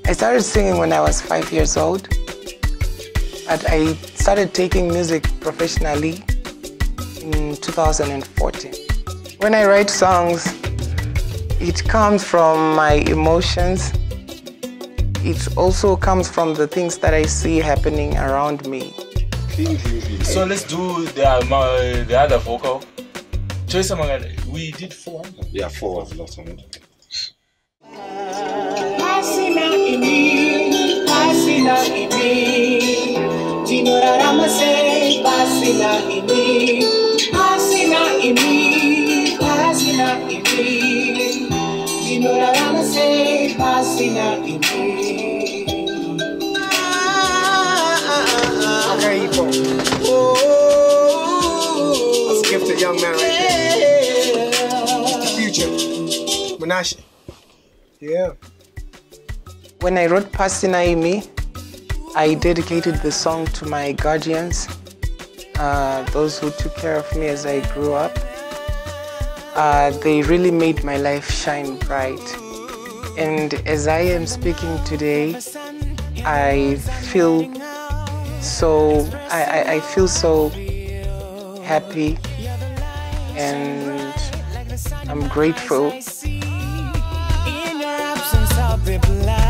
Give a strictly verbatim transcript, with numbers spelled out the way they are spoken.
I started singing when I was five years old, but I started taking music professionally in two thousand fourteen. When I write songs, it comes from my emotions. It also comes from the things that I see happening around me. So let's do the, uh, the other vocal. Choice among we did four. Yeah, four of lots of it. Pasina imi, pasina imi, Tinora Ramase, pasina imi, pasina imi, pasina imi, Tinora Ramase, pasina imi. Okay, Ipo. That's a gifted young man right there. The future. Munashe. Yeah. When I wrote Pasina Imi, I dedicated the song to my guardians, uh, those who took care of me as I grew up. Uh, they really made my life shine bright. And as I am speaking today, I feel so, I, I, I feel so happy, and I'm grateful. In your absence, I'll be blind.